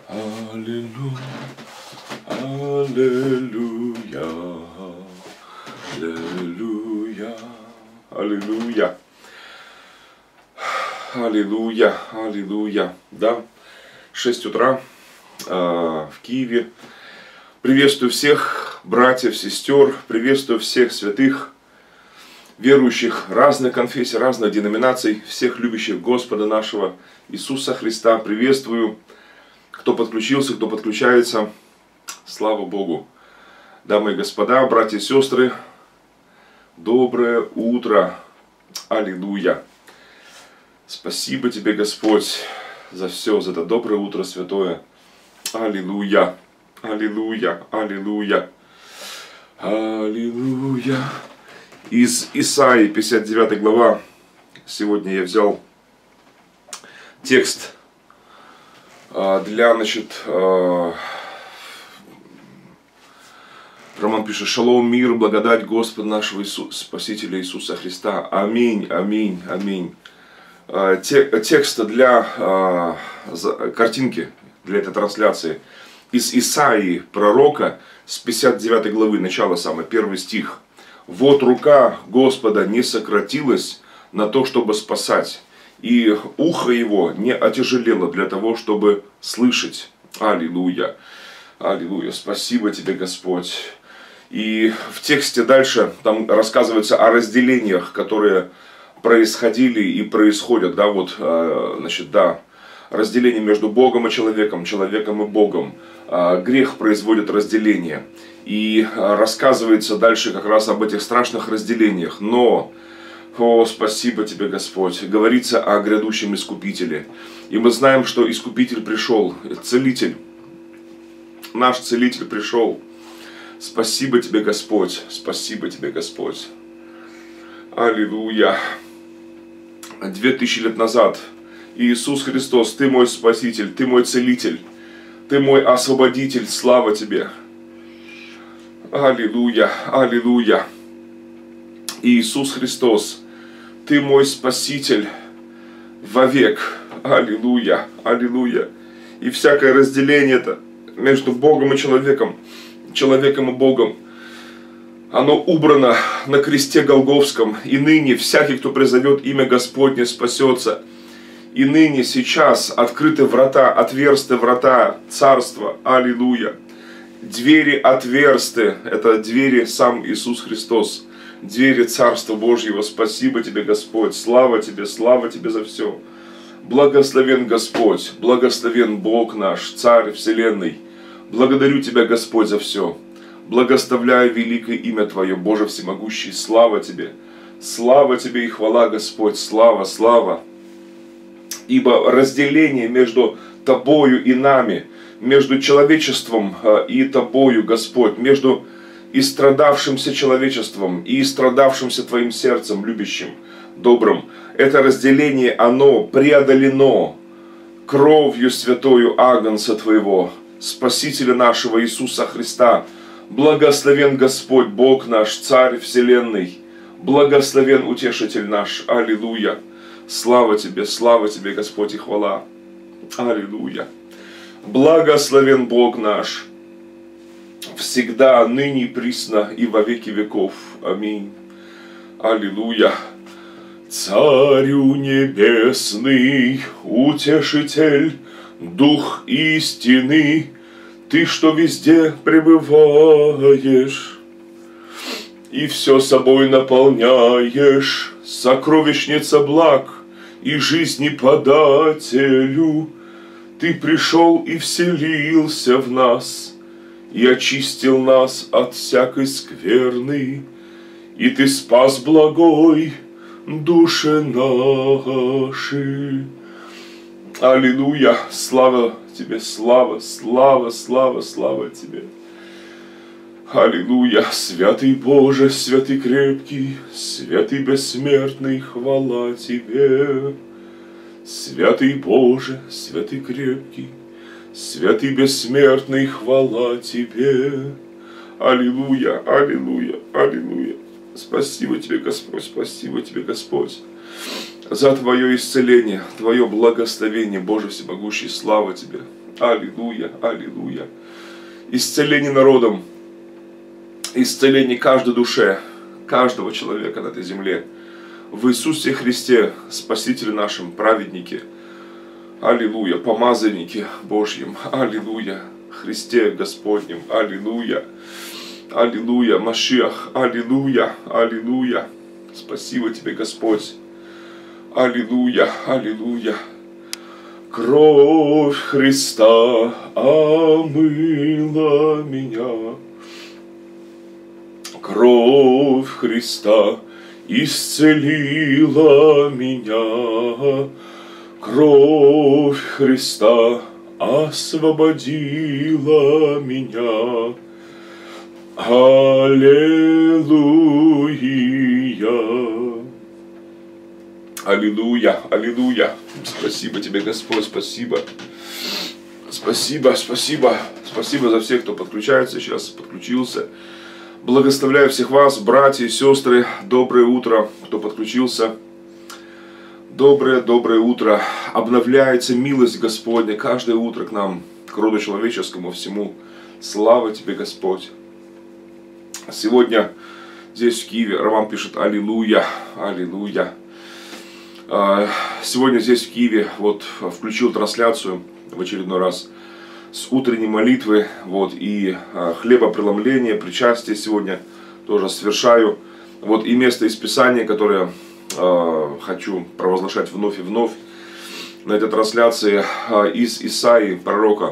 Аллилуйя, аллилуйя, аллилуйя, аллилуйя, аллилуйя, аллилуйя. Да, 6 утра в Киеве. Приветствую всех братьев, сестер, приветствую всех святых, верующих разных конфессий, разных деноминаций, всех любящих Господа нашего Иисуса Христа. Приветствую, кто подключился, кто подключается. Слава Богу. Дамы и господа, братья и сестры, доброе утро. Аллилуйя. Спасибо тебе, Господь, за все, за это доброе утро святое. Аллилуйя. Аллилуйя. Аллилуйя. Аллилуйя. Из Исаии, 59 глава. Сегодня я взял текст для, Роман пишет: «Шалом, мир, благодать Господа нашего Спасителя Иисуса Христа. Аминь, аминь, аминь». Текст для картинки, для этой трансляции. Из Исаии, пророка, с 59 главы, начало самое, 1 стих. «Вот рука Господа не сократилась на то, чтобы спасать, и ухо его не отяжелело для того, чтобы слышать». Аллилуйя. Аллилуйя. Спасибо тебе, Господь. И в тексте дальше там рассказывается о разделениях, которые происходили и происходят. Да, вот, разделение между Богом и человеком, человеком и Богом. Грех производит разделение. И рассказывается дальше как раз об этих страшных разделениях. Но, спасибо тебе, Господь, говорится о грядущем Искупителе. И мы знаем, что Искупитель пришел, Целитель, наш Целитель пришел. Спасибо тебе, Господь, спасибо тебе, Господь. Аллилуйя. 2000 лет назад Иисус Христос, Ты мой Спаситель, Ты мой Целитель, Ты мой Освободитель, слава Тебе. Аллилуйя, аллилуйя. Иисус Христос, Ты мой Спаситель вовек. Аллилуйя, аллилуйя. И всякое разделение-то между Богом и человеком, человеком и Богом, оно убрано на кресте Голгофском. И ныне всякий, кто призовет имя Господне, спасется. И ныне, сейчас открыты врата, отверсты врата Царства. Аллилуйя. Двери отверсты. Это двери сам Иисус Христос. Двери Царства Божьего. Спасибо тебе, Господь. Слава тебе за все. Благословен Господь. Благословен Бог наш, Царь Вселенной. Благодарю тебя, Господь, за все. Благословляю великое имя Твое, Боже всемогущий. Слава тебе. Слава тебе и хвала, Господь. Слава, слава. Ибо разделение между Тобою и нами, между человечеством и Тобою, Господь, между истрадавшимся человечеством и истрадавшимся Твоим сердцем, любящим, добрым, это разделение, оно преодолено кровью святою Агнца Твоего, Спасителя нашего Иисуса Христа. Благословен Господь, Бог наш, Царь Вселенной, благословен Утешитель наш. Аллилуйя. Слава тебе, Господь, и хвала. Аллилуйя. Благословен Бог наш, всегда, ныне и присно, и во веки веков. Аминь. Аллилуйя. Царю небесный, Утешитель, Дух истины, Ты, что везде пребываешь, и все собой наполняешь, сокровищница благ и жизни подателю, Ты пришел и вселился в нас, и очистил нас от всякой скверны, и Ты спас благой души наши. Аллилуйя! Слава Тебе, слава, слава, слава, слава Тебе. Аллилуйя! Святый Боже, святый крепкий, святый бессмертный, хвала Тебе. Святый Боже, святый крепкий, святый бессмертный, хвала Тебе. Аллилуйя, аллилуйя, аллилуйя. Спасибо Тебе, Господь, спасибо Тебе, Господь, за Твое исцеление, Твое благословение, Боже всемогущий, слава Тебе. Аллилуйя, аллилуйя. Исцеление народом, исцеление каждой душе, каждого человека на этой земле. В Иисусе Христе, Спасителе нашим, праведнике. Аллилуйя, помазанники Божьим. Аллилуйя, Христе Господнем. Аллилуйя, аллилуйя, Машиах. Аллилуйя, аллилуйя. Спасибо Тебе, Господь. Аллилуйя, аллилуйя. Кровь Христа омыла меня. Кровь Христа исцелила меня. Кровь Христа освободила меня. Аллилуйя. Аллилуйя, аллилуйя. Спасибо Тебе, Господь, спасибо. Спасибо, спасибо. Спасибо за всех, кто подключается, сейчас подключился. Благословляю всех вас, братья и сестры. Доброе утро, кто подключился. Доброе, доброе утро. Обновляется милость Господня каждое утро к нам, к роду человеческому всему. Слава Тебе, Господь. Сегодня здесь в Киеве, Роман пишет, аллилуйя, аллилуйя. Сегодня здесь в Киеве вот включил трансляцию в очередной раз с утренней молитвы, вот, и хлебопреломление, причастие сегодня тоже совершаю. Вот, и место из Писания, которое хочу провозглашать вновь и вновь на этой трансляции, из Исаии, пророка.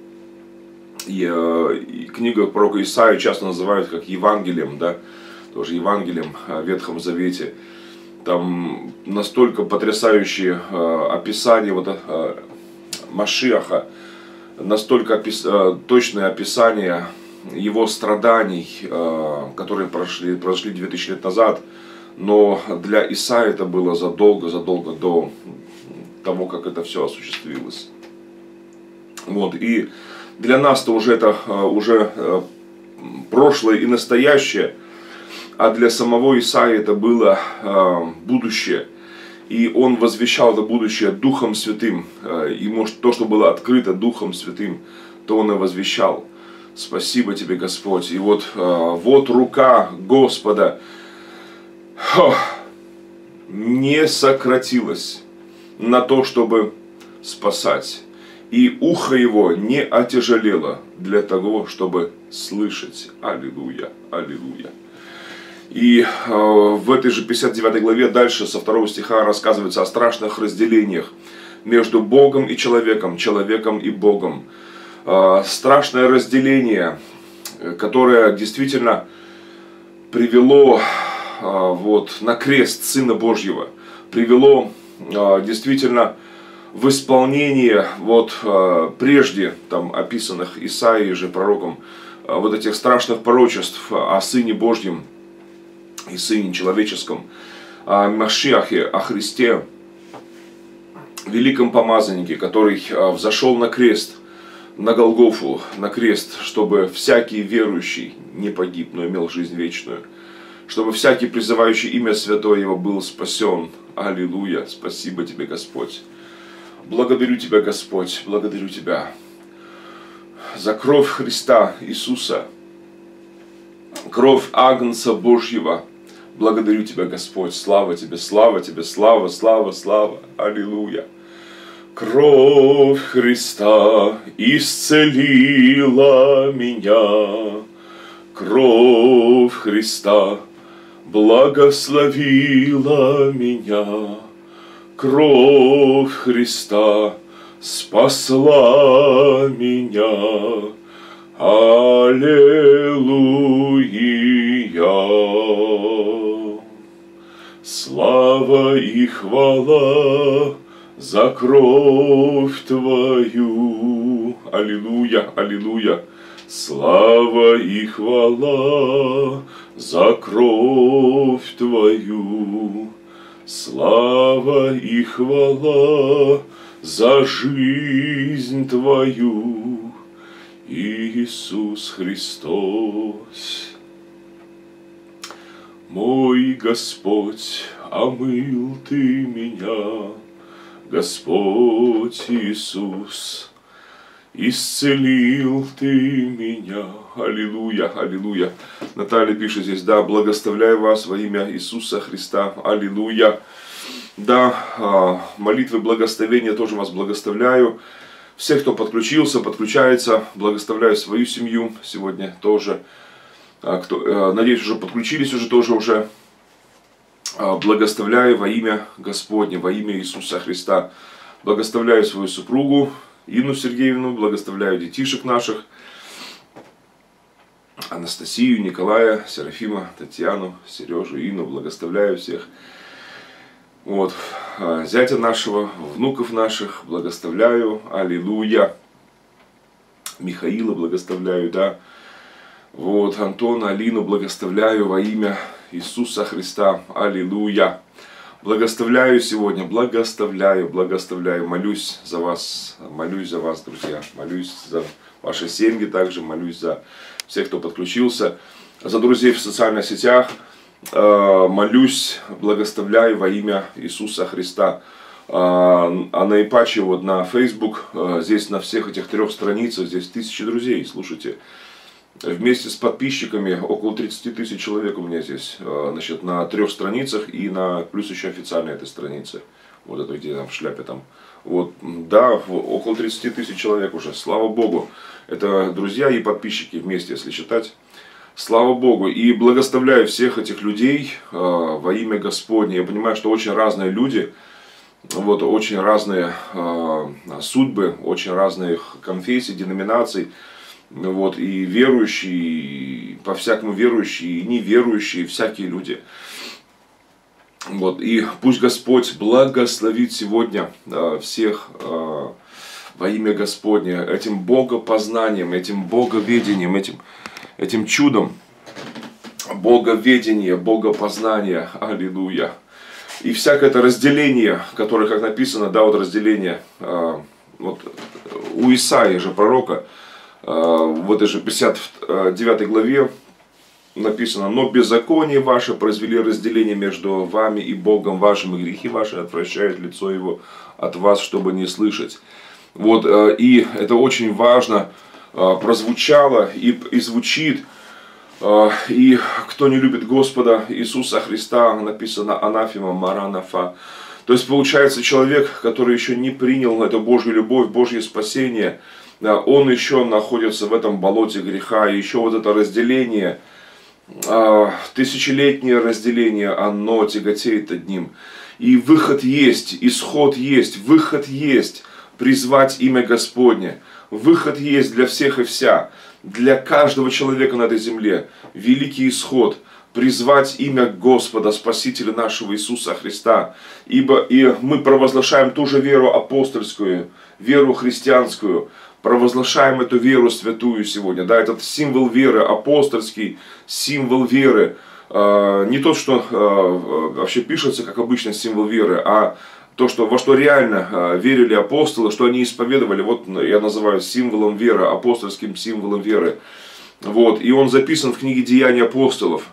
И книгу пророка Исаии часто называют как Евангелием, да, тоже Евангелием в Ветхом Завете. Там настолько потрясающие описания вот, Машиаха, настолько точное описание его страданий, которые прошли 2000 лет назад, но для Исаии это было задолго до того, как это все осуществилось. Вот, и для нас-то уже это уже прошлое и настоящее, а для самого Исаии это было будущее. И он возвещал это будущее Духом Святым. И может то, что было открыто Духом Святым, то он и возвещал. Спасибо Тебе, Господь. И вот рука Господа не сократилась на то, чтобы спасать. И ухо его не отяжелело для того, чтобы слышать. Аллилуйя, аллилуйя. И в этой же 59 главе дальше со 2 стиха рассказывается о страшных разделениях между Богом и человеком, человеком и Богом. Страшное разделение, которое действительно привело вот, на крест Сына Божьего, привело действительно в исполнение вот, прежде там, описанных Исаией же пророком вот этих страшных пророчеств о Сыне Божьем и Сыне Человеческом, о Машиахе, о Христе, великом помазаннике, который взошел на крест, на Голгофу, на крест, чтобы всякий верующий не погиб, но имел жизнь вечную, чтобы всякий призывающий имя Святое Его был спасен. Аллилуйя! Спасибо Тебе, Господь! Благодарю Тебя, Господь, благодарю Тебя за кровь Христа Иисуса, кровь Агнца Божьего. Благодарю Тебя, Господь, слава Тебе, слава Тебе, слава, слава, слава, аллилуйя. Кровь Христа исцелила меня, кровь Христа благословила меня, кровь Христа спасла меня. Аллилуйя! Слава и хвала за кровь Твою. Аллилуйя, аллилуйя. Слава и хвала за кровь Твою. Слава и хвала за жизнь Твою, Иисус Христос. Мой Господь, омыл Ты меня, Господь Иисус, исцелил ты меня. Аллилуйя, аллилуйя. Наталья пишет здесь, да, благословляю вас во имя Иисуса Христа. Аллилуйя. Да, молитвы благословения тоже вас благословляю. Всех, кто подключился, подключается, благословляю свою семью сегодня тоже. Надеюсь, уже подключились уже. Благословляю во имя Господне, во имя Иисуса Христа. Благословляю свою супругу Инну Сергеевну, благословляю детишек наших, Анастасию, Николая, Серафима, Татьяну, Сережу, Инну, благословляю всех. Вот, зятя нашего, внуков наших, благословляю, аллилуйя. Михаила благословляю, да. Вот, Антона, Алину благословляю во имя Иисуса Христа, аллилуйя. Благословляю сегодня, благословляю, молюсь за вас, друзья, молюсь за ваши семьи также, молюсь за всех, кто подключился, за друзей в социальных сетях, молюсь, благословляю во имя Иисуса Христа. А наипаче вот на Facebook, здесь на всех этих 3 страницах, здесь 1000 друзей, слушайте. Вместе с подписчиками около 30 000 человек у меня здесь, значит, на 3 страницах и на плюс еще официальной этой странице. Вот это где там в шляпе там. Вот, да, около 30 000 человек уже, слава Богу. Это друзья и подписчики вместе, если считать. Слава Богу. И благословляю всех этих людей во имя Господне. Я понимаю, что очень разные люди, вот, очень разные судьбы, очень разные конфессии, деноминаций. Вот, и верующие, и по-всякому верующие, и неверующие, всякие люди. Вот, и пусть Господь благословит сегодня всех во имя Господне этим богопознанием, этим боговедением, этим чудом боговедения, богопознания. Аллилуйя. И всякое это разделение, которое, как написано, да, вот разделение вот, у Исаии же пророка, в этой же 59 главе написано: «Но беззаконие ваше произвели разделение между вами и Богом вашим, и грехи ваши отвращают лицо Его от вас, чтобы не слышать». Вот, и это очень важно прозвучало и звучит. И кто не любит Господа Иисуса Христа, написано анафема маранафа. То есть получается, человек, который еще не принял эту Божью любовь, Божье спасение, он еще находится в этом болоте греха. И еще вот это разделение, тысячелетнее разделение, оно тяготеет над ним. И выход есть, исход есть, выход есть. Призвать имя Господне. Выход есть для всех и вся. Для каждого человека на этой земле. Великий исход. Призвать имя Господа, Спасителя нашего Иисуса Христа. Ибо и мы провозглашаем ту же веру апостольскую, веру христианскую. Провозглашаем эту веру святую сегодня. Да, этот символ веры, апостольский символ веры. Не тот, что вообще пишется, как обычно, символ веры, а то, что, во что реально верили апостолы, что они исповедовали, вот я называю символом веры, апостольским символом веры. Вот, и он записан в книге «Деяния апостолов».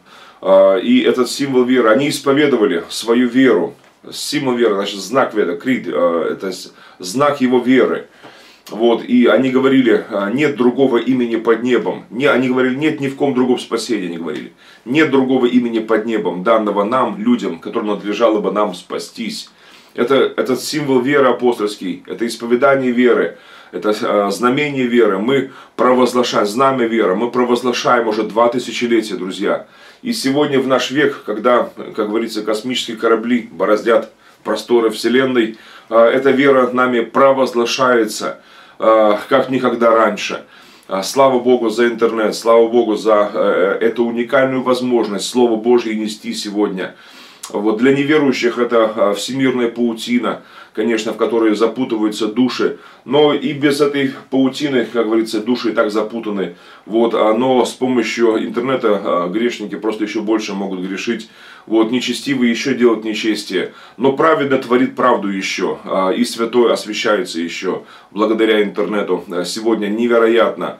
И этот символ веры, они исповедовали свою веру. Символ веры, значит, знак веры, крид, это знак его веры. Вот, и они говорили: нет другого имени под небом. Они говорили: нет ни в ком другом спасения, они говорили. Нет другого имени под небом, данного нам, людям, которым надлежало бы нам спастись. Этот символ веры апостольский, это исповедание веры, это знамение веры. Мы провозглашаем, знамя веры, мы провозглашаем уже 2 тысячелетия, друзья. И сегодня в наш век, когда, как говорится, космические корабли бороздят просторы Вселенной, эта вера нами провозглашается, как никогда раньше. Слава Богу за интернет, слава Богу за эту уникальную возможность Слово Божье нести сегодня. Вот для неверующих это всемирная паутина, конечно, в которой запутываются души. Но и без этой паутины, как говорится, души и так запутаны. Вот, но с помощью интернета грешники просто еще больше могут грешить. Вот, нечестивый еще делать нечестие. Но праведно творит правду еще. И святой освящается еще благодаря интернету. Сегодня невероятно.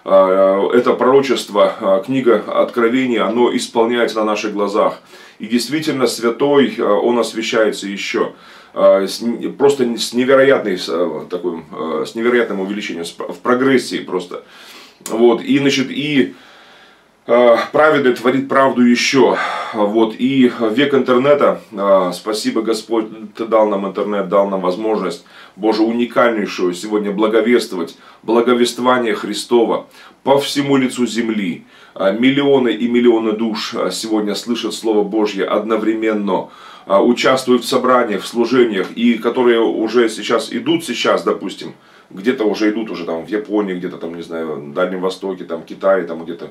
Это пророчество, книга Откровения, оно исполняется на наших глазах. И действительно, святой, он освящается еще. просто с невероятным увеличением, в прогрессии просто. Вот, и, значит, праведный творит правду еще. Вот, и век интернета, спасибо, Господь, Ты дал нам интернет, дал нам возможность, Боже, уникальнейшую сегодня благовествовать, благовествование Христова по всему лицу земли. Миллионы и миллионы душ сегодня слышат Слово Божье одновременно, участвуют в собраниях, в служениях, и которые уже идут сейчас, допустим, где-то уже идут уже там в Японии, где-то там, не знаю, в Дальнем Востоке, там Китае, там где-то,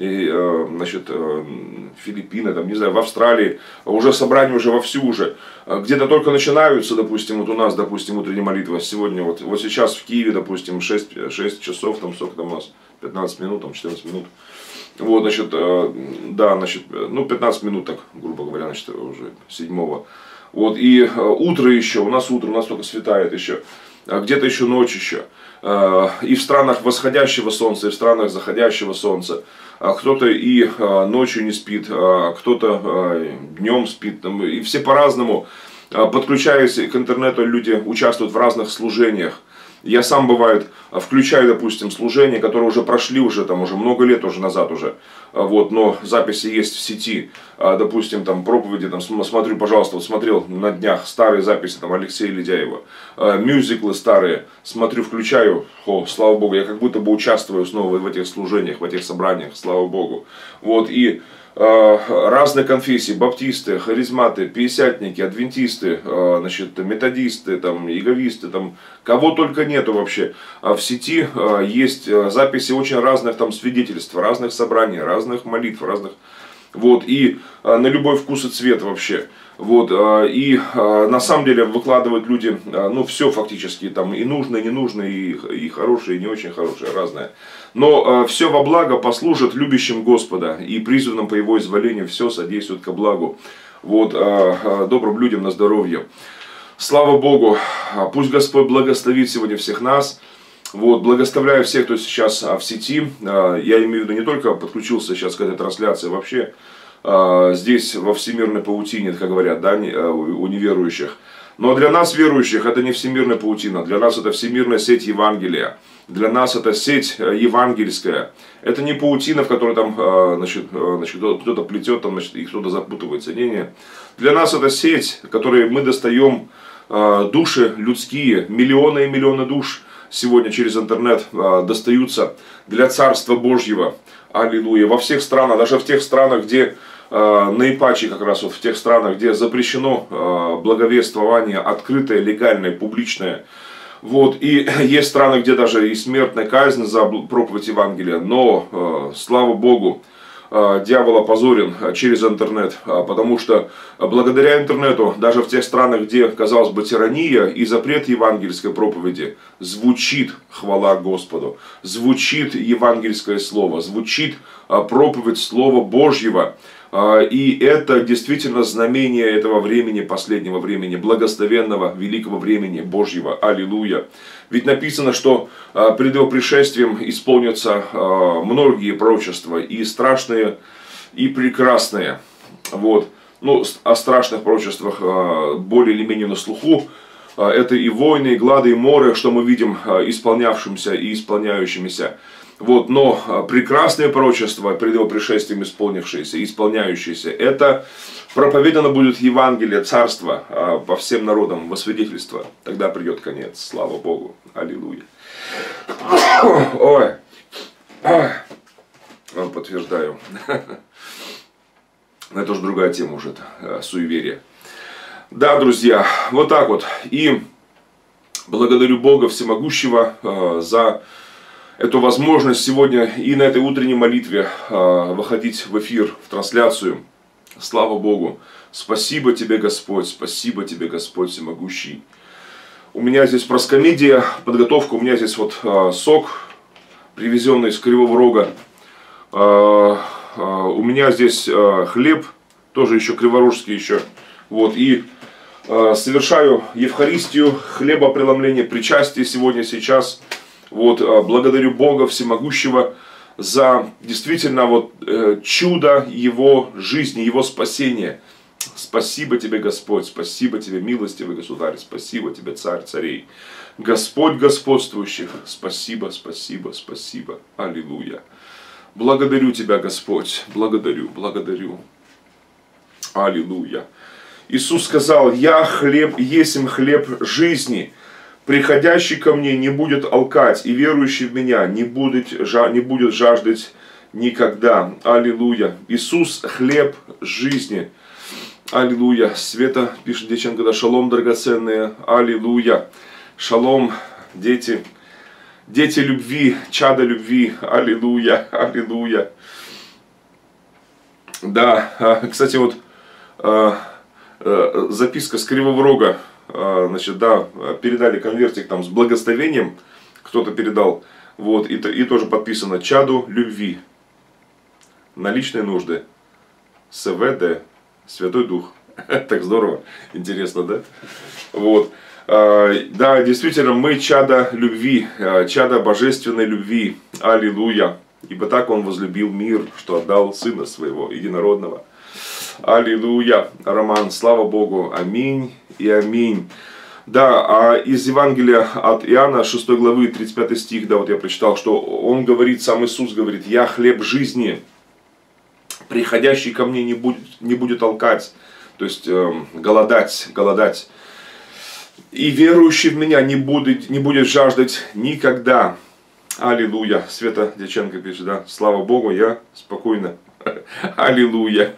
Филиппины, там, не знаю, в Австралии, уже собрания уже вовсю уже, где-то только начинаются, допустим, вот у нас, допустим, утренняя молитва, сегодня вот сейчас в Киеве, допустим, 6 часов, там сколько там у нас, 15 минут, там 14 минут. Вот, значит, да, значит, 15 минут, так, грубо говоря, значит, уже 7-го. Вот, и утро еще, у нас только светает еще, где-то еще ночь еще. И в странах восходящего солнца, и в странах заходящего солнца. Кто-то и ночью не спит, кто-то днем спит, и все по-разному. Подключаясь к интернету, люди участвуют в разных служениях. Я сам, бывает, включаю, допустим, служения, которые уже прошли уже много лет уже назад уже, вот, но записи есть в сети, допустим, там проповеди, там, смотрю, пожалуйста, вот смотрел на днях старые записи там Алексея Ледяева, мюзиклы старые, смотрю, включаю, слава Богу, я как будто бы участвую снова в этих служениях, в этих собраниях, слава Богу, вот, и разные конфессии, баптисты, харизматы, пятидесятники, адвентисты, значит, методисты, там, иеговисты, там, кого только нету вообще. В сети есть записи очень разных там свидетельств, разных собраний, разных молитв, разных, вот, и на любой вкус и цвет вообще. Вот, и на самом деле выкладывают люди, все фактически, там и нужное, и ненужное, и хорошее, и не очень хорошее, разное. Но все во благо послужит любящим Господа, и призванным по Его изволению все содействует ко благу. Вот, добрым людям на здоровье. Слава Богу, пусть Господь благословит сегодня всех нас. Вот, благословляю всех, кто сейчас в сети. Я имею в виду не только подключился сейчас к этой трансляции, вообще здесь во всемирной паутине, как говорят, да, у неверующих. Но для нас, верующих, это не всемирная паутина. Для нас это всемирная сеть Евангелия. Для нас это сеть евангельская. Это не паутина, в которой там, значит, кто-то плетет, там, значит, и кто-то запутывается. Не. Для нас это сеть, в которой мы достаем души людские, миллионы и миллионы душ сегодня через интернет достаются для Царства Божьего. Аллилуйя. Во всех странах, даже в тех странах, где наипаче как раз вот в тех странах, где запрещено благовествование открытое, легальное, публичное. Вот, и есть страны, где даже и смертная казнь за проповедь Евангелия. Но, слава Богу, дьявол опозорен через интернет, потому что благодаря интернету, даже в тех странах, где, казалось бы, тирания и запрет евангельской проповеди, звучит хвала Господу, звучит евангельское слово, звучит проповедь Слова Божьего. И это действительно знамение этого времени, последнего времени, благословенного, великого времени Божьего. Аллилуйя. Ведь написано, что пред его пришествием исполнятся многие пророчества, и страшные, и прекрасные. Вот. Ну, о страшных пророчествах более или менее на слуху. Это и войны, и глады, и моры, что мы видим исполнявшимся и исполняющимися. Вот, но прекрасное пророчество, пред его пришествием исполнившееся, исполняющееся, это проповедано будет Евангелие, Царство по всем народам во свидетельство. Тогда придет конец. Слава Богу. Аллилуйя. Ой. Подтверждаю. Но это уже другая тема уже, суеверие. Да, друзья, вот так вот. И благодарю Бога Всемогущего за эту возможность сегодня и на этой утренней молитве выходить в эфир, в трансляцию. Слава Богу. Спасибо тебе, Господь. Спасибо тебе, Господь Всемогущий. У меня здесь проскомедия, подготовка. У меня здесь вот сок, привезенный из Кривого Рога. У меня здесь хлеб, тоже еще криворожский еще. Вот, и совершаю Евхаристию, хлебопреломление, причастие сегодня, сейчас. Вот, благодарю Бога Всемогущего за действительно вот чудо Его жизни, Его спасения. Спасибо тебе, Господь, спасибо тебе, милостивый Государь, спасибо тебе, Царь царей. Господь господствующих, спасибо, спасибо, спасибо. Аллилуйя. Благодарю тебя, Господь, благодарю. Аллилуйя. Иисус сказал: «Я хлеб, есмь хлеб жизни. Приходящий ко мне не будет алкать, и верующий в меня не будет жаждать никогда». Аллилуйя. Иисус хлеб жизни. Аллилуйя. Света пишет Дьяченко, да, шалом, драгоценные. Аллилуйя. Шалом, дети. Дети любви, чада любви. Аллилуйя. Аллилуйя. Да, кстати, вот записка с Кривого Рога. Значит, да, передали конвертик там с благословением, кто-то передал, вот, и тоже подписано: чаду любви, на личные нужды, СВД, Святой Дух. Так здорово, интересно, да? Вот, да, действительно, мы чада любви, чада божественной любви, аллилуйя, ибо так Он возлюбил мир, что отдал Сына Своего Единородного. Аллилуйя, Роман, слава Богу, аминь и аминь. Да, а из Евангелия от Иоанна, 6 главы, 35 стих, да, вот я прочитал, что он говорит, сам Иисус говорит: «Я хлеб жизни, приходящий ко мне не будет алкать», то есть голодать, «и верующий в меня не будет жаждать никогда». Аллилуйя. Света Дьяченко пишет, да, слава Богу, я спокойно. Аллилуйя.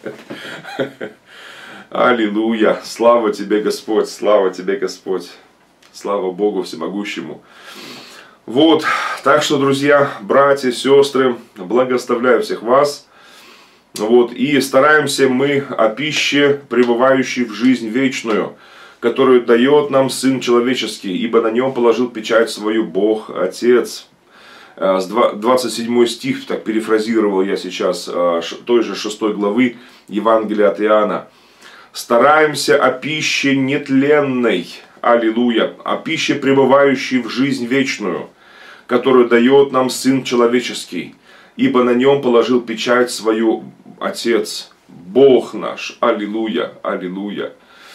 Аллилуйя. Слава тебе, Господь. Слава тебе, Господь. Слава Богу Всемогущему. Вот. Так что, друзья, братья, сестры, благословляю всех вас. Вот. И стараемся мы о пище, пребывающей в жизнь вечную, которую дает нам Сын Человеческий, ибо на нем положил печать свою Бог Отец. 27 стих, так перефразировал я сейчас, той же 6 главы Евангелия от Иоанна. Стараемся о пище нетленной, аллилуйя, о пище, пребывающей в жизнь вечную, которую дает нам Сын Человеческий, ибо на нем положил печать свою Отец, Бог наш, аллилуйя, аллилуйя.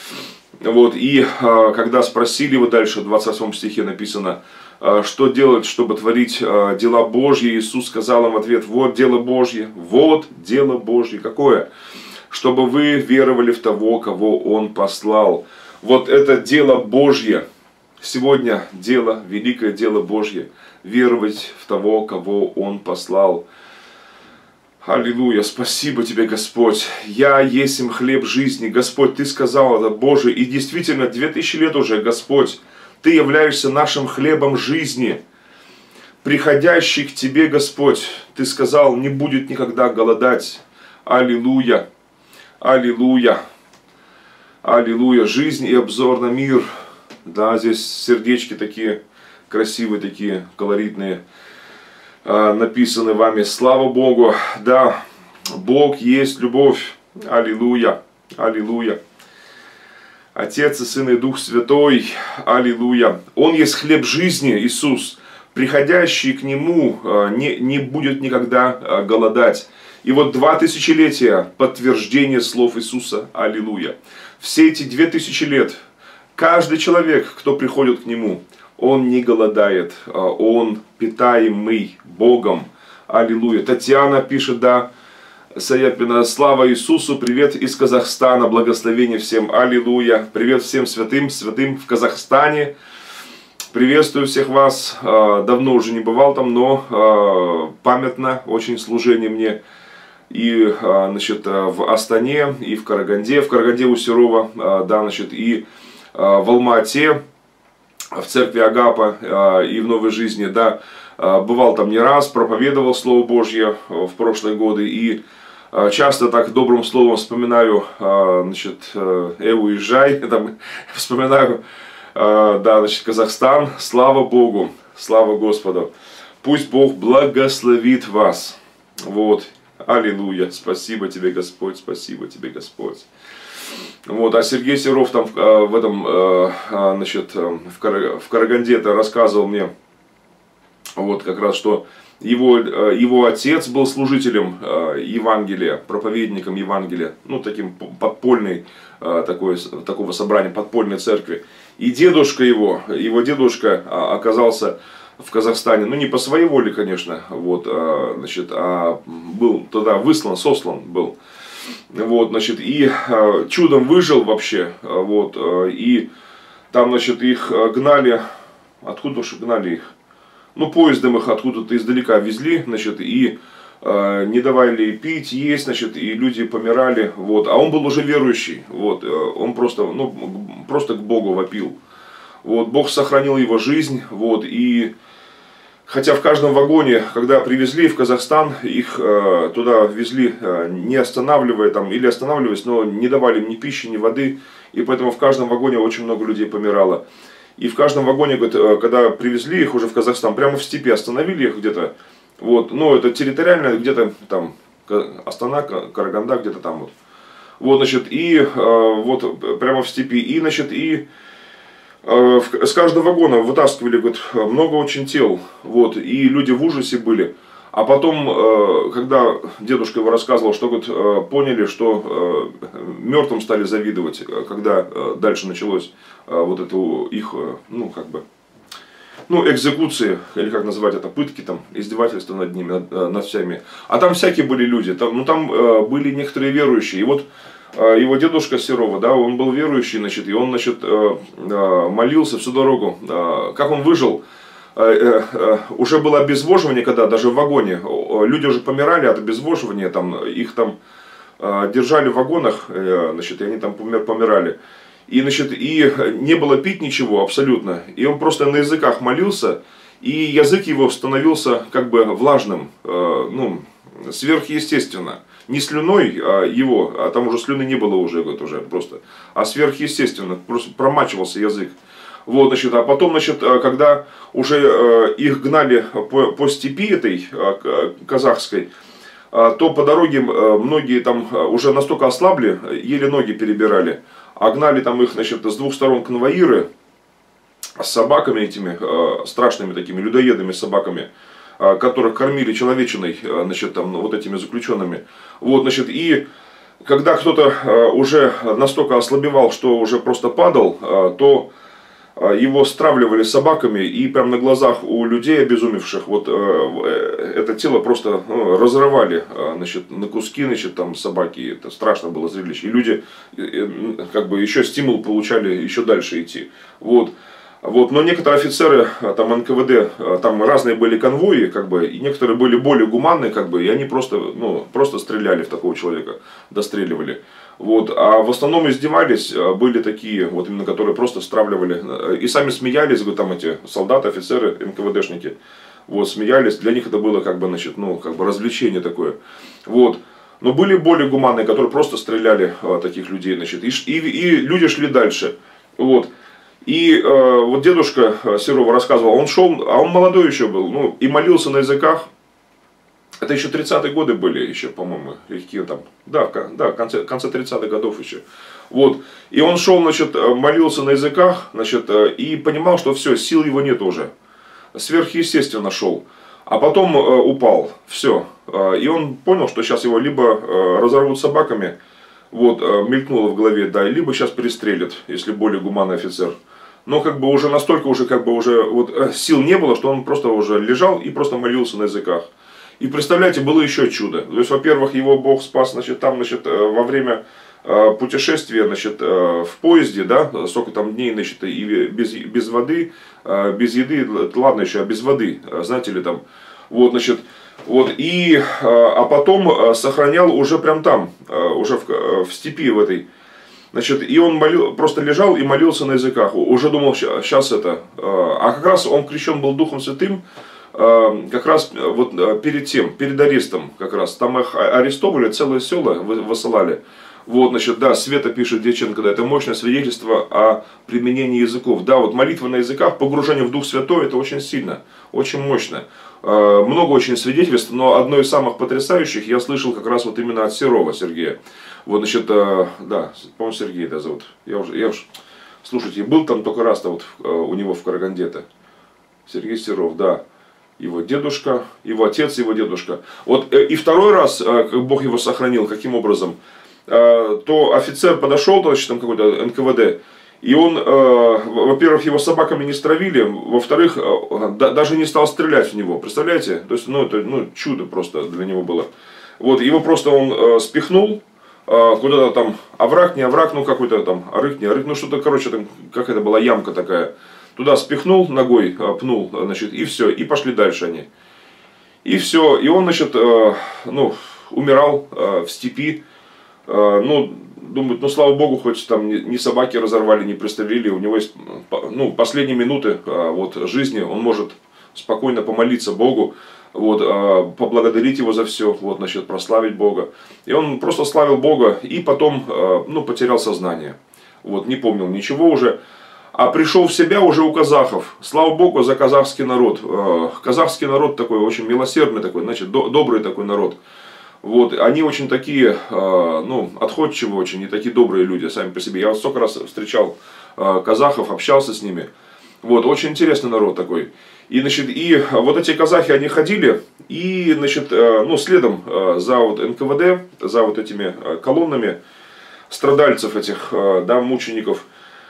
Вот, и когда спросили его дальше, в 28 стихе написано, что делать, чтобы творить дела Божьи, Иисус сказал им в ответ: вот дело Божье, вот дело Божье. Какое? Чтобы вы веровали в того, кого Он послал. Вот это дело Божье. Сегодня дело, великое дело Божье. Веровать в того, кого Он послал. Аллилуйя, спасибо тебе, Господь. Я есмь хлеб жизни. Господь, Ты сказал это, Боже, и действительно 2000 лет уже, Господь, Ты являешься нашим хлебом жизни, приходящий к Тебе, Господь. Ты сказал, не будет никогда голодать. Аллилуйя, аллилуйя, аллилуйя. Жизнь и обзор на мир. Да, здесь сердечки такие красивые, такие колоритные, написаны вами. Слава Богу. Да, Бог есть любовь. Аллилуйя, аллилуйя. Отец и Сын и Дух Святой, аллилуйя. Он есть хлеб жизни, Иисус. Приходящий к Нему не будет никогда голодать. И вот 2000-летия подтверждение слов Иисуса, аллилуйя. Все эти 2000 лет, каждый человек, кто приходит к Нему, он не голодает, он питаемый Богом, аллилуйя. Татьяна пишет, да, Саяпина, слава Иисусу, привет из Казахстана, благословение всем, аллилуйя, привет всем святым в Казахстане, приветствую всех вас, давно уже не бывал там, но памятно очень служение мне, и, значит, в Астане, и в Караганде у Серова, да, значит, и в Алма-Ате, в церкви Агапа, и в Новой Жизни, да, бывал там не раз, проповедовал Слово Божье в прошлые годы, и часто так добрым словом вспоминаю, значит, уезжай, там, вспоминаю, да, значит, Казахстан, слава Богу, слава Господу, пусть Бог благословит вас, вот, аллилуйя, спасибо тебе, Господь, спасибо тебе, Господь. Вот, а Сергей Серов там в этом, значит, в Караганде-то рассказывал мне Вот как раз, что его отец был служителем Евангелия, проповедником Евангелия, ну, таким подпольной, такого собрания, подпольной церкви. И дедушка его дедушка оказался в Казахстане, ну, не по своей воле, конечно, вот, значит, а был туда сослан был. Вот, значит, и чудом выжил вообще, вот, и там, значит, их гнали, откуда уж гнали их? Ну, поездом их откуда-то издалека везли, значит, и не давали пить, есть, значит, и люди помирали, вот, а он был уже верующий, вот, он просто к Богу вопил, вот, Бог сохранил его жизнь, вот, и хотя в каждом вагоне, когда привезли в Казахстан, их туда везли, не останавливая там, или останавливаясь, но не давали им ни пищи, ни воды, и поэтому в каждом вагоне очень много людей помирало. И в каждом вагоне, когда привезли их уже в Казахстан, прямо в степи остановили их где-то, вот, ну, это территориально, где-то там, Астана, Караганда, где-то там вот. Вот, значит, и вот прямо в степи, и, значит, и с каждого вагона вытаскивали, говорит, много очень тел, вот, и люди в ужасе были. А потом, когда дедушка его рассказывал, что, говорит, поняли, что мертвым стали завидовать, когда дальше началось вот это их, ну, как бы, ну, экзекуции, или как называть это, пытки, там, издевательства над ними, над всеми. А там всякие были люди, там, ну, там были некоторые верующие. И вот его дедушка Серова, да, он был верующий, значит, и он, значит, молился всю дорогу. Как он выжил? Уже было обезвоживание, когда даже в вагоне, люди уже помирали от обезвоживания, там, их там держали в вагонах, значит, и они там помирали. И, значит, и не было пить ничего абсолютно, и он просто на языках молился, и язык его становился как бы влажным, ну, сверхъестественно. Не слюной его, а там уже слюны не было уже, говорит, уже просто, а сверхъестественно, просто промачивался язык. Вот, значит, а потом, значит, когда уже их гнали по степи этой казахской, то по дороге многие там уже настолько ослабли, еле ноги перебирали, а гнали там их, значит, с двух сторон конвоиры с собаками этими, страшными такими людоедами собаками, которых кормили человечиной, значит, там, вот этими заключенными. Вот, значит, и когда кто-то уже настолько ослабевал, что уже просто падал, то его стравливали собаками, и прямо на глазах у людей обезумевших вот это тело просто разрывали, значит, на куски, значит, там собаки. Это страшно было зрелище. И люди как бы еще стимул получали еще дальше идти. Вот. Вот, но некоторые офицеры там НКВД, там разные были конвои, как бы, и некоторые были более гуманные, как бы, и они просто, ну, просто стреляли в такого человека, достреливали. Вот, а в основном издевались, были такие, вот именно, которые просто стравливали, и сами смеялись, говорят, там эти солдаты, офицеры, НКВДшники, вот, смеялись, для них это было, как бы, значит, ну, как бы развлечение такое, вот. Но были более гуманные, которые просто стреляли таких людей, значит, и люди шли дальше, вот. И вот дедушка Серова рассказывал, он шел, а он молодой еще был, ну, и молился на языках. Это еще 30-е годы были, еще, по-моему, легкие там, да, в конце 30-х годов еще. Вот, и он шел, значит, молился на языках, значит, и понимал, что все, сил его нет уже. Сверхъестественно шел. А потом упал, все. И он понял, что сейчас его либо разорвут собаками, вот, мелькнуло в голове, да, либо сейчас перестрелят, если более гуманный офицер. Но как бы уже настолько уже, как бы уже вот, сил не было, что он просто уже лежал и просто молился на языках. И представляете, было еще чудо. То есть, во-первых, его Бог спас, значит, там, значит, во время путешествия, значит, в поезде, да, сколько там дней, значит, и без воды, без еды, ладно еще, а без воды, знаете ли, там, вот, значит, вот, и, а потом сохранял уже прям там, уже в степи в этой. Значит, и он просто лежал и молился на языках, уже думал, сейчас это, а как раз он крещен был Духом Святым, как раз вот перед арестом, как раз, там их арестовывали, целые села высылали. Вот, значит, да, Света пишет Дьяченко, да, это мощное свидетельство о применении языков. Да, вот молитва на языках, погружение в Дух Святой, это очень сильно, очень мощно. Много очень свидетельств, но одно из самых потрясающих я слышал как раз вот именно от Серова Сергея. Вот, значит, да, по-моему, Сергей, да, зовут. Я уж, слушайте, был там только раз-то вот у него в Караганде-то. Сергей Серов, да. его дедушка, его отец, его дедушка. Вот и второй раз, как Бог его сохранил, каким образом? То офицер подошел, значит, там какой-то НКВД, и он, во-первых, его собаками не стравили, во-вторых, даже не стал стрелять в него, представляете? То есть, ну, это чудо просто для него было. Вот, его просто он спихнул, куда-то там, овраг, не овраг, ну, какой-то там, арык, не арык, ну, что-то, короче, там, какая-то была ямка такая. Туда спихнул ногой, пнул, значит, и все, и пошли дальше они. И все, и он, значит, ну, умирал в степи, ну, думают, ну, слава Богу, хоть там ни собаки разорвали, не пристрелили, у него есть, ну, последние минуты вот, жизни, он может спокойно помолиться Богу, вот, поблагодарить его за все, вот, значит, прославить Бога. И он просто славил Бога, и потом, ну, потерял сознание, вот, не помнил ничего уже. А пришел в себя уже у казахов. Слава Богу за казахский народ. Казахский народ такой очень милосердный такой, значит, добрый такой народ. Вот, они очень такие, ну, отходчивые очень, и такие добрые люди сами по себе. Я вот столько раз встречал казахов, общался с ними. Вот, очень интересный народ такой. И, значит, и вот эти казахи, они ходили, и, значит, ну, следом за вот НКВД, за вот этими колоннами страдальцев этих, да, мучеников,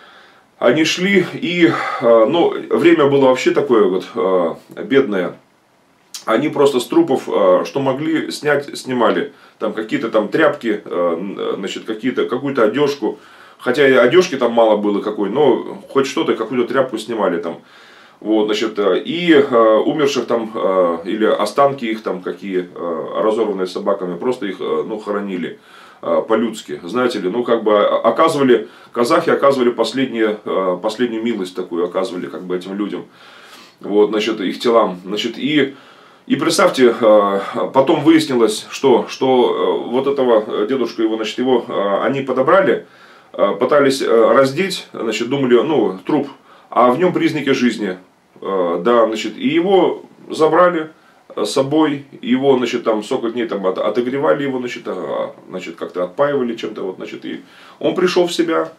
они шли, и, ну, время было вообще такое вот бедное. Они просто с трупов, что могли снять, снимали. Там какие-то там тряпки, значит, какую-то одежку. Хотя и одежки там мало было какой, но хоть что-то, какую-то тряпку снимали там. Вот, значит, и умерших там, или останки их там какие, разорванные собаками, просто их, ну, хоронили по-людски. Знаете ли, ну, как бы оказывали, казахи оказывали последнюю милость такую, оказывали как бы этим людям. Вот, значит, их телам. Значит, и представьте, потом выяснилось, что вот этого дедушку его, значит, его они подобрали, пытались раздеть, значит, думали, ну, труп, а в нем признаки жизни, да, значит, и его забрали с собой, его, значит, там, сколько дней там отогревали его, значит, как-то отпаивали чем-то, вот, значит, и он пришел в себя,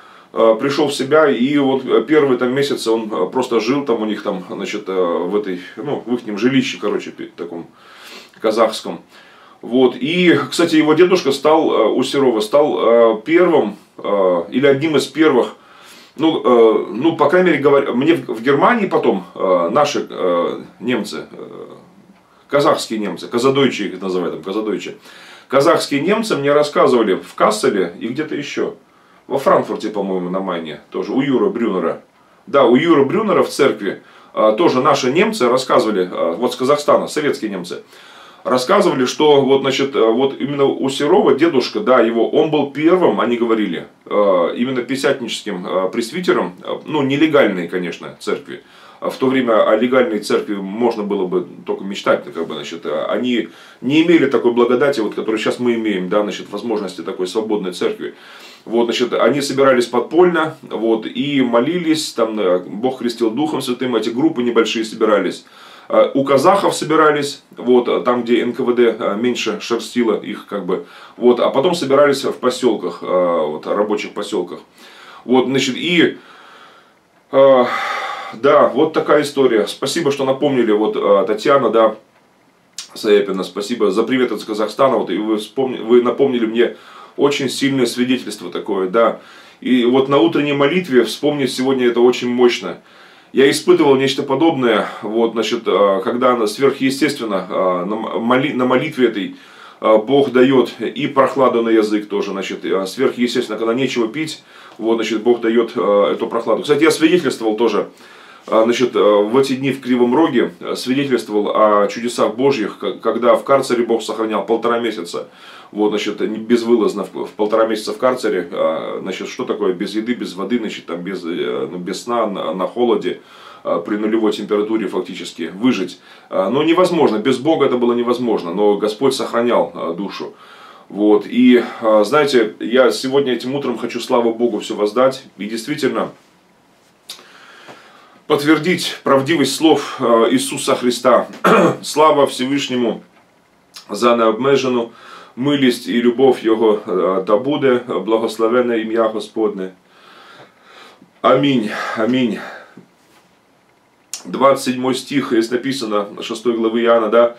и вот первые там месяцы он просто жил там у них там, значит, в этой, ну, в их жилище, короче, таком казахском. Вот, и, кстати, его дедушка стал, у Серова, стал первым, или одним из первых, ну, по крайней мере, говоря, мне в Германии потом наши немцы, казахские немцы, казадойчи их называют, там, казадойчи, казахские немцы мне рассказывали в Касселе и где-то еще. Во Франкфурте, по-моему, на Майне, тоже, у Юра Брюнера. Да, у Юра Брюнера в церкви тоже наши немцы рассказывали, вот с Казахстана, советские немцы, рассказывали, что вот, значит, вот именно у Серова дедушка, да, его, он был первым, они говорили, именно пятидесятническим пресвитером, ну, нелегальной, конечно, церкви. В то время о легальной церкви можно было бы только мечтать, как бы, значит, они не имели такой благодати, вот, которую сейчас мы имеем, да, значит, возможности такой свободной церкви. Вот, значит, они собирались подпольно, вот, и молились, там, Бог крестил Духом Святым, эти группы небольшие собирались. У казахов собирались, вот, там, где НКВД меньше шерстило их, как бы, вот, а потом собирались в поселках, вот, рабочих поселках. Вот, значит, и, да, вот такая история. Спасибо, что напомнили, вот, Татьяна, да, Саяпина, спасибо за привет из Казахстана, вот, и вы напомнили мне очень сильное свидетельство такое, да. И вот на утренней молитве вспомнить сегодня это очень мощно. Я испытывал нечто подобное, вот, значит, когда сверхъестественно на молитве этой Бог дает и прохладу на язык тоже, значит, сверхъестественно, когда нечего пить, вот, значит, Бог дает эту прохладу. Кстати, я свидетельствовал тоже, значит, в эти дни в Кривом Роге, свидетельствовал о чудесах Божьих, когда в карцере Бог сохранял 1,5 месяца. Вот, значит, безвылазно в 1,5 месяца в карцере, значит, что такое без еды, без воды, значит, там, без сна, на холоде, при нулевой температуре фактически выжить. Но невозможно, без Бога это было невозможно, но Господь сохранял душу. Вот, и, знаете, я сегодня этим утром хочу славу Богу все воздать, и действительно подтвердить правдивость слов Иисуса Христа. Слава Всевишнему за необмежену милість і любов Його да буде, благословенне ім'я Господне. Амінь. Амінь. 27 стих, здесь написано, 6 главы Иоанна, да,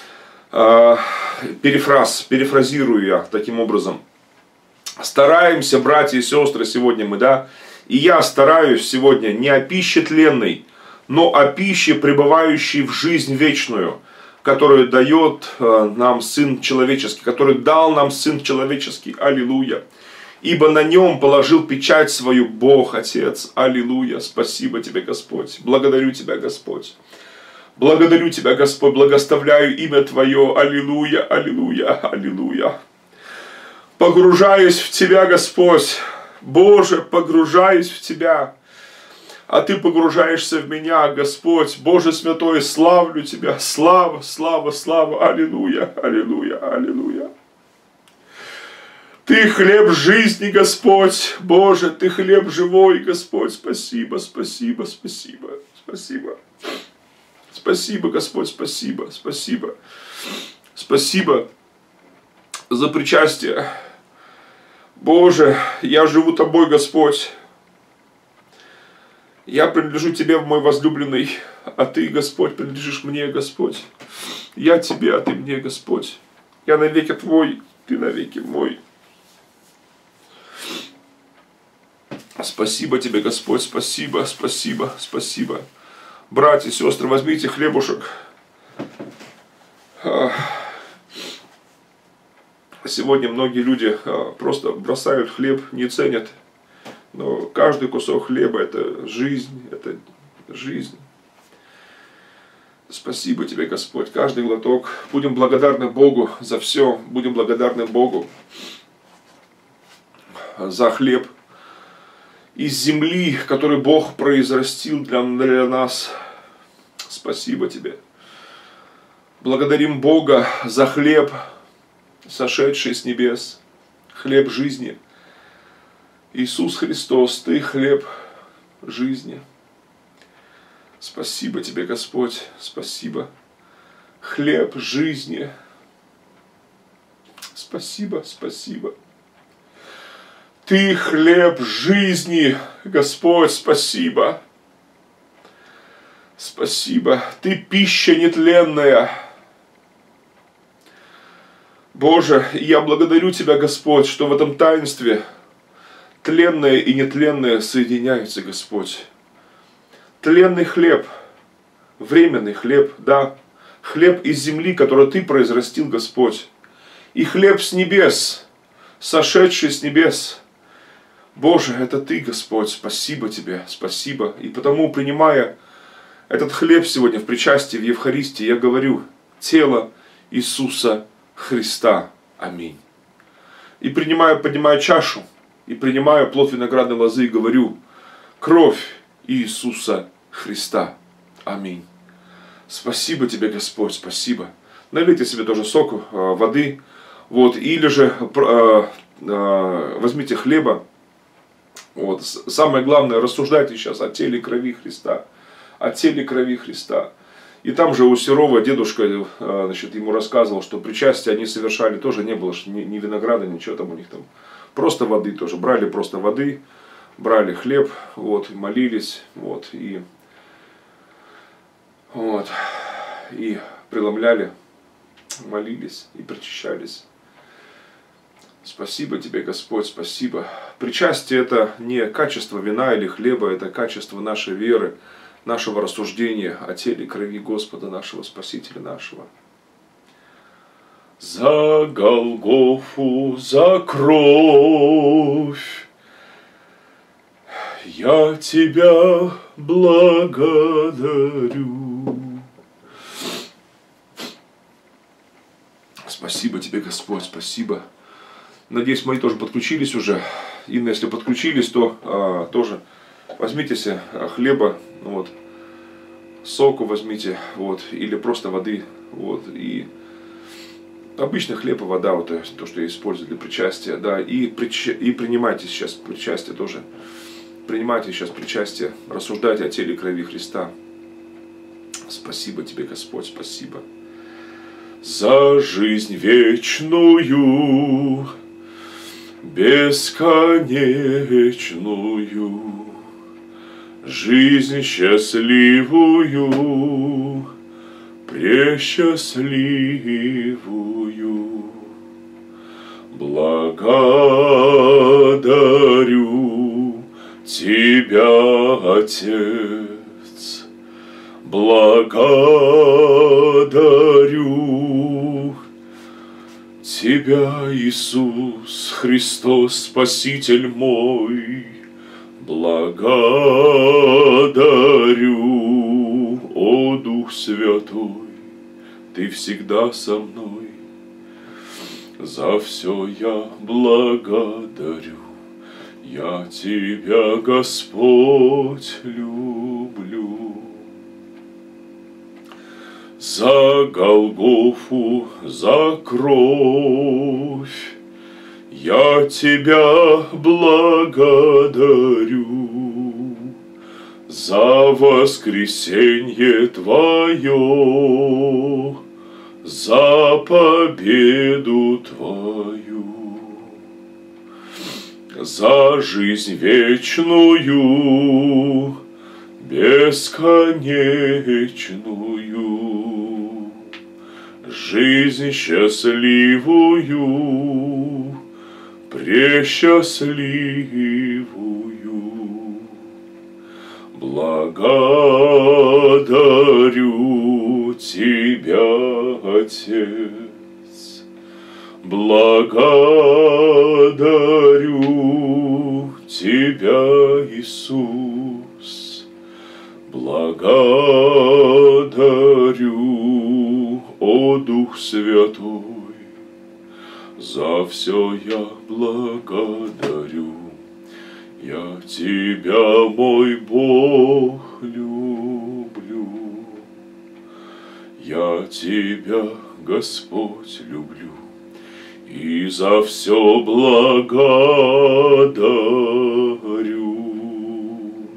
перефразирую я таким образом. Стараемся, братья и сестры, сегодня мы, да, и я стараюсь сегодня не о пище тленной, но о пище, пребывающей в жизнь вечную, которую дает нам Сын Человеческий, который дал нам Сын Человеческий. Аллилуйя. Ибо на нем положил печать свою Бог Отец. Аллилуйя. Спасибо тебе, Господь. Благодарю тебя, Господь. Благодарю тебя, Господь. Благословляю имя Твое. Аллилуйя, аллилуйя, аллилуйя. Погружаюсь в Тебя, Господь. Боже, погружаюсь в Тебя. А Ты погружаешься в меня, Господь. Боже святой, славлю Тебя. Слава, слава, слава. Аллилуйя, аллилуйя, аллилуйя. Ты хлеб жизни, Господь. Боже, Ты хлеб живой, Господь. Спасибо, спасибо, спасибо, спасибо. Спасибо, Господь, спасибо, спасибо. Спасибо за причастие. Боже, я живу Тобой, Господь. Я принадлежу Тебе, мой возлюбленный, а Ты, Господь, принадлежишь мне, Господь. Я Тебе, а Ты мне, Господь. Я навеки Твой, Ты навеки мой. Спасибо Тебе, Господь, спасибо, спасибо, спасибо. Братья и сестры, возьмите хлебушек. Сегодня многие люди просто бросают хлеб, не ценят. Но каждый кусок хлеба – это жизнь, это жизнь. Спасибо Тебе, Господь, каждый глоток. Будем благодарны Богу за все. Будем благодарны Богу за хлеб из земли, который Бог произрастил для нас. Спасибо Тебе. Благодарим Бога за хлеб, сошедший с небес, хлеб жизни. Иисус Христос, Ты хлеб жизни. Спасибо Тебе, Господь, спасибо. Хлеб жизни. Спасибо, спасибо. Ты хлеб жизни, Господь, спасибо. Спасибо. Ты пища нетленная. Боже, я благодарю Тебя, Господь, что в этом таинстве тленное и нетленное соединяются, Господь. Тленный хлеб, временный хлеб, да, хлеб из земли, который Ты произрастил, Господь. И хлеб с небес, сошедший с небес. Боже, это Ты, Господь, спасибо Тебе, спасибо. И потому, принимая этот хлеб сегодня в причастии, в Евхаристии, я говорю: тело Иисуса Христа. Аминь. И поднимаю чашу, и принимаю плод виноградной лозы, и говорю: кровь Иисуса Христа. Аминь. Спасибо Тебе, Господь, спасибо. Налейте себе тоже соку, воды, вот, или же возьмите хлеба. Вот. Самое главное, рассуждайте сейчас о теле и крови Христа. О теле и крови Христа. И там же у Серова дедушка, значит, ему рассказывал, что причастие они совершали, тоже не было ни винограда, ничего там у них там. Просто воды тоже. Брали просто воды, брали хлеб, вот, молились, вот, и преломляли, молились и причащались. Спасибо Тебе, Господь, спасибо. Причастие – это не качество вина или хлеба, это качество нашей веры, нашего рассуждения о теле и крови Господа нашего, Спасителя нашего. За Голгофу, за кровь я Тебя благодарю. Спасибо Тебе, Господь, спасибо. Надеюсь, мои тоже подключились уже. Инна, если подключились, то тоже возьмите себе хлеба, вот, соку возьмите, вот, или просто воды, вот, и обычный хлеб и вода, вот то, что я использую для причастия, да, и принимайте сейчас причастие тоже. Принимайте сейчас причастие, рассуждайте о теле и крови Христа. Спасибо Тебе, Господь, спасибо. За жизнь вечную, бесконечную, жизнь счастливую, пресчастливую. Благодарю Тебя, Отец, благодарю Тебя, Иисус Христос, Спаситель мой, благодарю, о Дух Святой, Ты всегда со мной, за все я благодарю, я Тебя, Господь, люблю. За Голгофу, за кровь я Тебя благодарю, за воскресенье Твое, за победу Твою, за жизнь вечную, бесконечную, жизнь счастливую, пресчастливую. Благодарю Тебя, Отец, благодарю Тебя, Иисус, благодарю, о Дух Святой, за все я благодарю. Я Тебя, мой Бог, люблю. Я Тебя, Господь, люблю. И за все благодарю.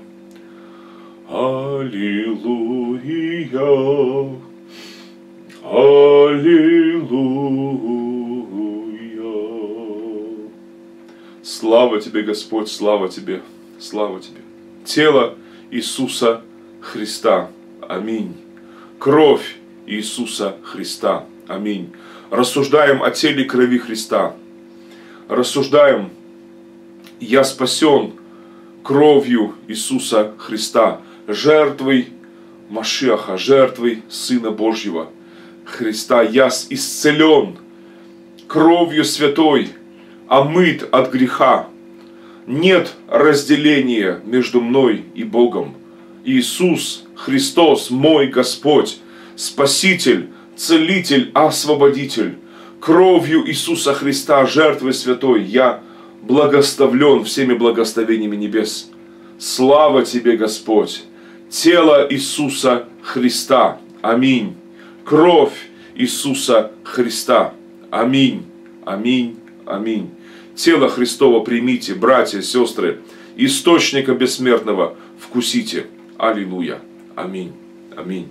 Аллилуйя. Аллилуйя. Слава Тебе, Господь, слава Тебе, слава Тебе. Тело Иисуса Христа. Аминь. Кровь Иисуса Христа. Аминь. Рассуждаем о теле и крови Христа. Рассуждаем, я спасен кровью Иисуса Христа, жертвой Машиаха, жертвой Сына Божьего Христа. Я исцелен кровью святой, омыт от греха. Нет разделения между мной и Богом. Иисус Христос, мой Господь, Спаситель, Целитель, Освободитель. Кровью Иисуса Христа, жертвой святой, я благословлен всеми благословениями небес. Слава Тебе, Господь! Тело Иисуса Христа. Аминь. Кровь Иисуса Христа. Аминь. Аминь. Аминь. Тело Христово примите, братья, сестры, источника бессмертного вкусите. Аллилуйя. Аминь. Аминь.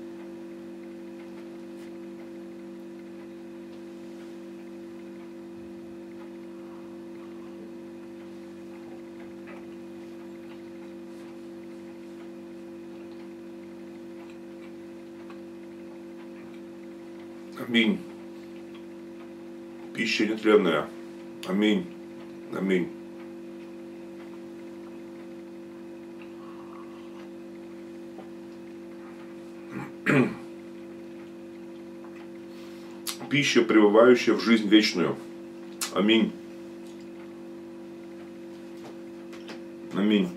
Аминь. Пища нетленная. Аминь. Аминь. Пища, пребывающая в жизнь вечную. Аминь. Аминь.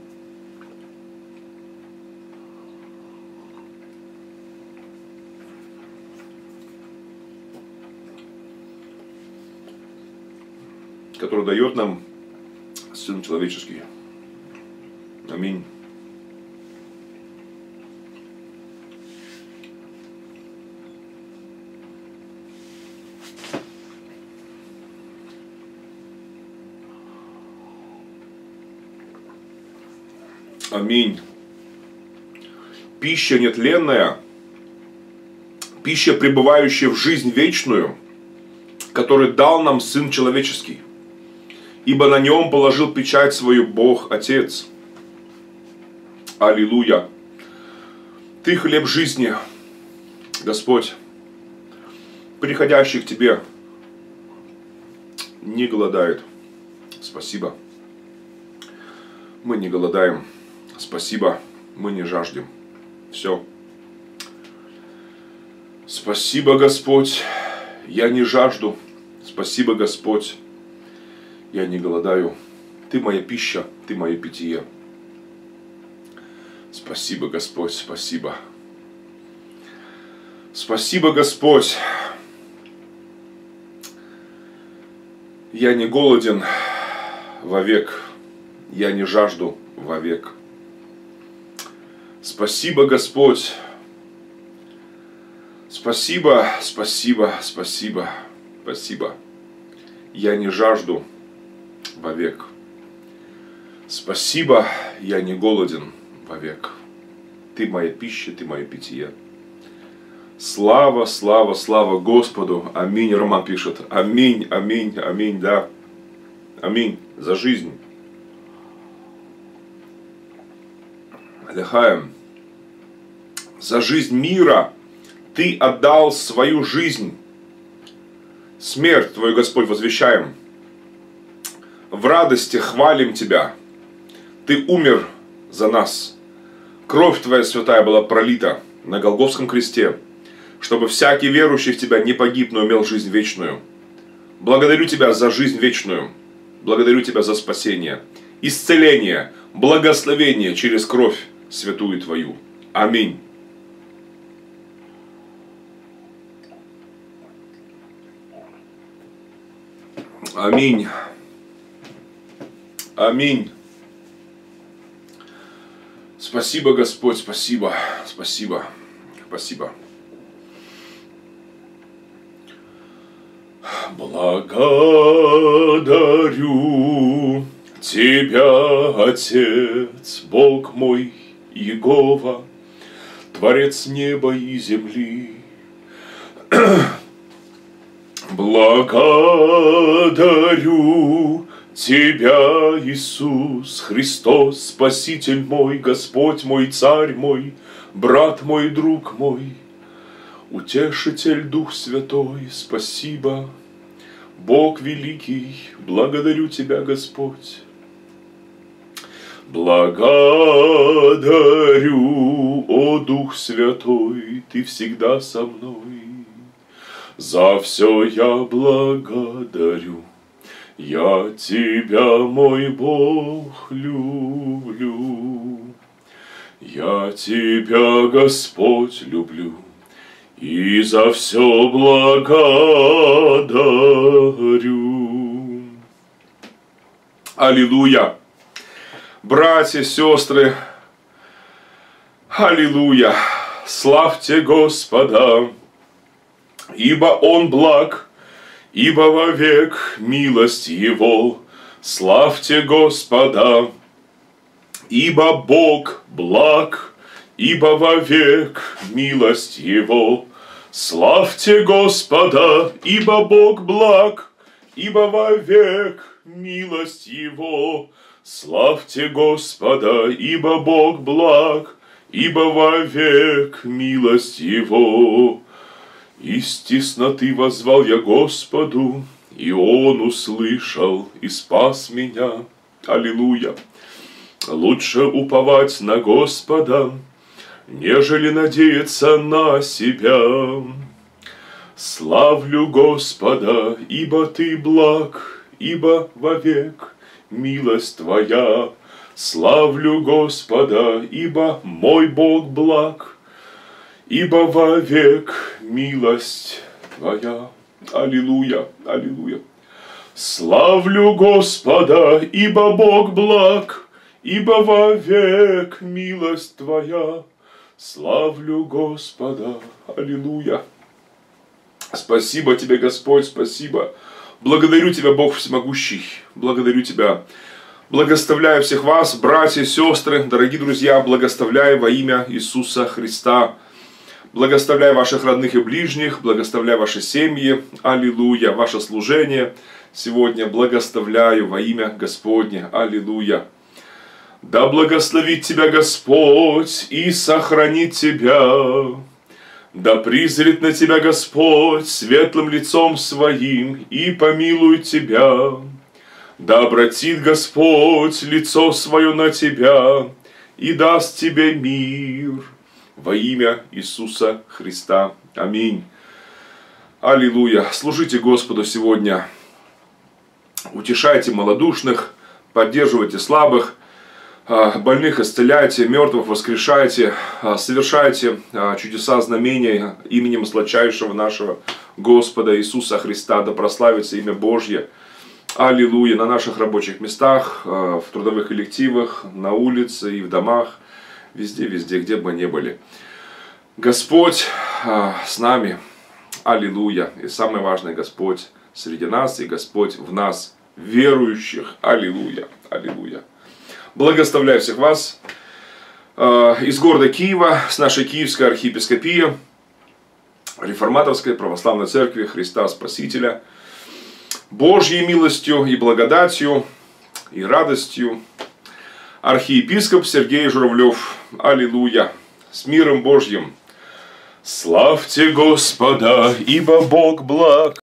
Который дает нам Сын Человеческий. Аминь. Аминь. Пища нетленная, пища, пребывающая в жизнь вечную, которую дал нам Сын Человеческий, ибо на нем положил печать свою Бог Отец. Аллилуйя. Ты хлеб жизни, Господь, приходящий к Тебе не голодает. Спасибо. Мы не голодаем. Спасибо. Мы не жаждем. Все. Спасибо, Господь. Я не жажду. Спасибо, Господь. Я не голодаю. Ты моя пища, Ты мое питье. Спасибо, Господь, спасибо. Спасибо, Господь. Я не голоден вовек. Я не жажду вовек. Спасибо, Господь. Спасибо, спасибо, спасибо, спасибо. Я не жажду вовек. Спасибо, я не голоден вовек. Ты моя пища, Ты мое питье. Слава, слава, слава Господу. Аминь, Роман пишет. Аминь, аминь, аминь, да. Аминь. За жизнь. Лехаем. За жизнь мира Ты отдал свою жизнь. Смерть Твою, Господь, возвещаем. В радости хвалим Тебя. Ты умер за нас. Кровь Твоя святая была пролита на Голгофском кресте, чтобы всякий верующий в Тебя не погиб, но имел жизнь вечную. Благодарю Тебя за жизнь вечную. Благодарю Тебя за спасение, исцеление, благословение через кровь святую Твою. Аминь. Аминь. Аминь. Спасибо, Господь, спасибо, спасибо, спасибо. Благодарю Тебя, Отец, Бог мой, Иегова, Творец неба и земли. Благодарю Тебя, Иисус Христос, Спаситель мой, Господь мой, Царь мой, брат мой, друг мой, Утешитель, Дух Святой, спасибо. Бог великий, благодарю Тебя, Господь. Благодарю, о Дух Святой, Ты всегда со мной. За все я благодарю. Я Тебя, мой Бог, люблю. Я Тебя, Господь, люблю. И за все благодарю. Аллилуйя. Братья, сестры, аллилуйя. Славьте Господа, ибо Он благ, ибо вовек милость Его. Славьте Господа, ибо Бог благ, ибо вовек милость Его. Славьте Господа, ибо Бог благ, ибо вовек милость Его. Славьте Господа, ибо Бог благ, ибо вовек милость Его. Из тесноты воззвал я Господу, и Он услышал и спас меня. Аллилуйя! Лучше уповать на Господа, нежели надеяться на себя. Славлю Господа, ибо Ты благ, ибо вовек милость Твоя. Славлю Господа, ибо мой Бог благ, ибо вовек милость Твоя. Аллилуйя, аллилуйя. Славлю Господа, ибо Бог благ, ибо вовек милость Твоя. Славлю Господа, аллилуйя. Спасибо Тебе, Господь, спасибо. Благодарю Тебя, Бог всемогущий. Благодарю Тебя. Благословляю всех вас, братья, сестры, дорогие друзья, благословляю во имя Иисуса Христа. Благословляю ваших родных и ближних, благословляю ваши семьи, аллилуйя, ваше служение. Сегодня благословляю во имя Господне, аллилуйя. Да благословит тебя Господь и сохранит тебя. Да призрит на тебя Господь светлым лицом своим и помилует тебя. Да обратит Господь лицо свое на тебя и даст тебе мир. Во имя Иисуса Христа. Аминь. Аллилуйя. Служите Господу сегодня. Утешайте малодушных, поддерживайте слабых, больных исцеляйте, мертвых воскрешайте, совершайте чудеса, знамения именем сладчайшего нашего Господа Иисуса Христа. Да прославится имя Божье. Аллилуйя. На наших рабочих местах, в трудовых коллективах, на улице и в домах, везде, где бы ни были. Господь с нами. Аллилуйя. И самое важное, Господь среди нас и Господь в нас, верующих. Аллилуйя. Аллилуйя. Благословляю всех вас из города Киева, с нашей Киевской архиепископии, Реформаторской Православной Церкви Христа Спасителя, Божьей милостью и благодатью и радостью, архиепископ Сергей Журавлев. Аллилуйя. С миром Божьим. Славьте Господа, ибо Бог благ.